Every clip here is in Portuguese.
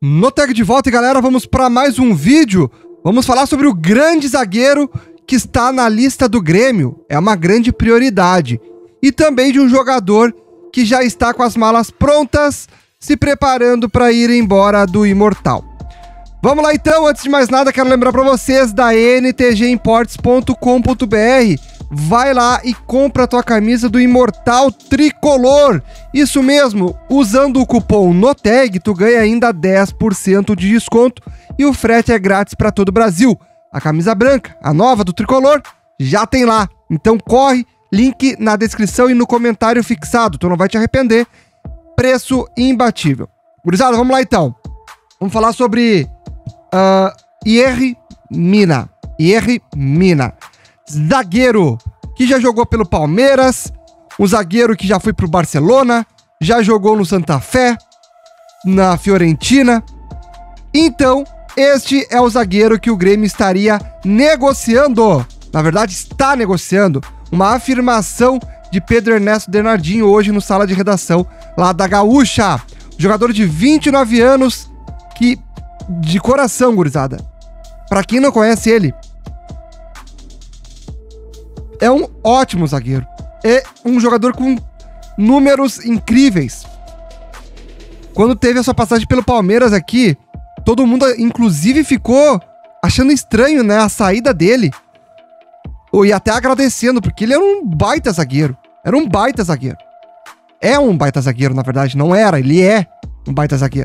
Noteg de volta, e galera, vamos para mais um vídeo. Vamos falar sobre o grande zagueiro que está na lista do Grêmio. É uma grande prioridade. E também de um jogador que já está com as malas prontas, se preparando para ir embora do Imortal. Vamos lá então, antes de mais nada, quero lembrar para vocês da ntgimports.com.br. Vai lá e compra a tua camisa do Imortal Tricolor. Isso mesmo, usando o cupom NOTEG, tu ganha ainda 10% de desconto e o frete é grátis para todo o Brasil. A camisa branca, a nova do Tricolor, já tem lá. Então corre, link na descrição e no comentário fixado, tu não vai te arrepender. Preço imbatível. Gurizada, vamos lá então. Vamos falar sobre Yerry Mina. Yerry Mina. Zagueiro que já jogou pelo Palmeiras, um zagueiro que já foi pro Barcelona, já jogou no Santa Fé, na Fiorentina. Então, este é o zagueiro que o Grêmio estaria negociando. Na verdade, está negociando. Uma afirmação de Pedro Ernesto Denardinho hoje no Sala de Redação lá da Gaúcha. Jogador de 29 anos que, de coração, gurizada, pra quem não conhece ele, é um ótimo zagueiro. É um jogador com números incríveis. Quando teve a sua passagem pelo Palmeiras aqui, todo mundo, inclusive, ficou achando estranho, né, a saída dele. E até agradecendo, porque ele era um baita zagueiro. Era um baita zagueiro. É um baita zagueiro, na verdade. Não era, ele é um baita zagueiro.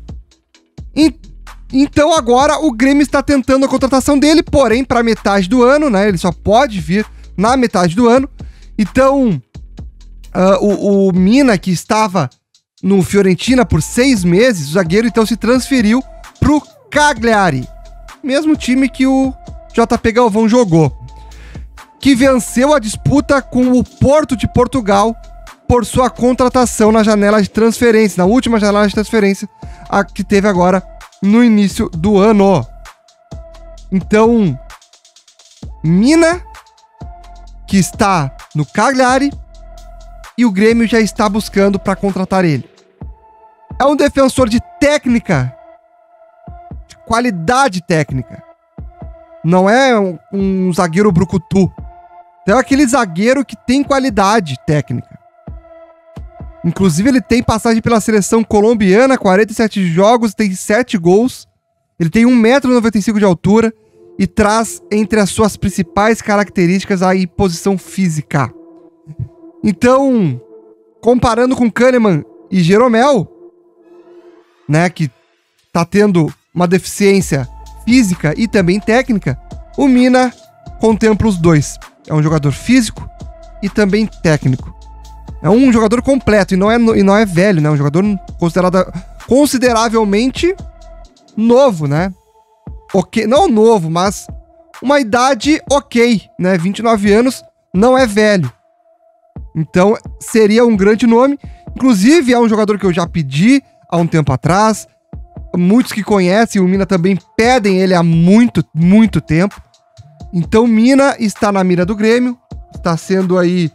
Então agora o Grêmio está tentando a contratação dele, porém para metade do ano, né? Ele só pode vir na metade do ano. Então, o Mina, que estava no Fiorentina por 6 meses, o zagueiro então se transferiu pro Cagliari. Mesmo time que o JP Galvão jogou. Que venceu a disputa com o Porto de Portugal por sua contratação na janela de transferência, na última janela de transferência, a que teve agora no início do ano. Então, Mina, que está no Cagliari, e o Grêmio já está buscando para contratar ele. É um defensor de técnica, de qualidade técnica. Não é um zagueiro brucutu. É aquele zagueiro que tem qualidade técnica. Inclusive, ele tem passagem pela seleção colombiana, 47 jogos, tem 7 gols. Ele tem 1,95 m de altura e traz entre as suas principais características a posição física. Então, comparando com Kahneman e Jeromel, né, que tá tendo uma deficiência física e também técnica, o Mina contempla os dois. É um jogador físico e também técnico. É um jogador completo e não é velho, né? Um jogador consideravelmente novo, né? Ok, não novo, mas uma idade ok, né? 29 anos não é velho. Então, seria um grande nome. Inclusive, é um jogador que eu já pedi há um tempo atrás. Muitos que conhecem o Mina também pedem ele há muito, muito tempo. Então, Mina está na mira do Grêmio. Está sendo aí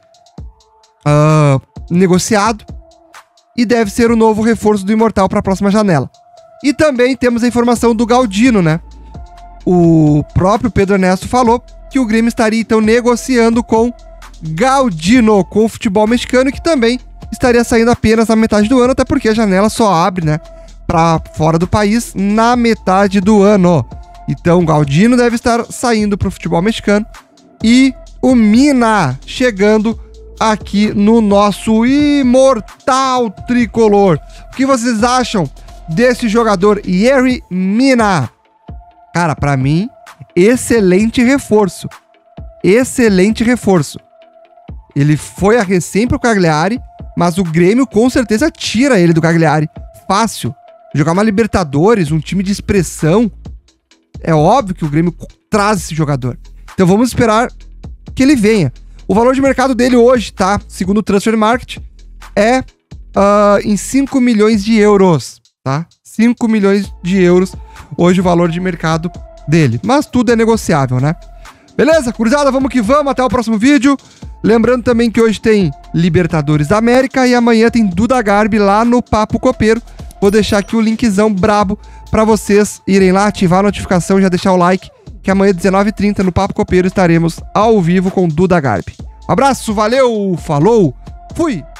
negociado. E deve ser o novo reforço do Imortal para a próxima janela. E também temos a informação do Galdino, né? O próprio Pedro Ernesto falou que o Grêmio estaria então negociando com Galdino, com o futebol mexicano, que também estaria saindo apenas na metade do ano, até porque a janela só abre, né, para fora do país na metade do ano. Então o Galdino deve estar saindo para o futebol mexicano e o Mina chegando aqui no nosso Imortal Tricolor. O que vocês acham desse jogador Yerry Mina? Cara, pra mim, excelente reforço. Excelente reforço. Ele foi a recém pro Cagliari, mas o Grêmio com certeza tira ele do Cagliari. Fácil. Jogar uma Libertadores, um time de expressão. É óbvio que o Grêmio traz esse jogador. Então vamos esperar que ele venha. O valor de mercado dele hoje, tá? Segundo o Transfer Market, é em 5 milhões de euros, tá? 5 milhões de euros hoje o valor de mercado dele. Mas tudo é negociável, né? Beleza, gurizada? Vamos que vamos. Até o próximo vídeo. Lembrando também que hoje tem Libertadores da América e amanhã tem Duda Garbi lá no Papo Copeiro. Vou deixar aqui o linkzão brabo pra vocês irem lá, ativar a notificação, já deixar o like, que amanhã às 19h30 no Papo Copeiro estaremos ao vivo com Duda Garbi. Um abraço, valeu, falou, fui!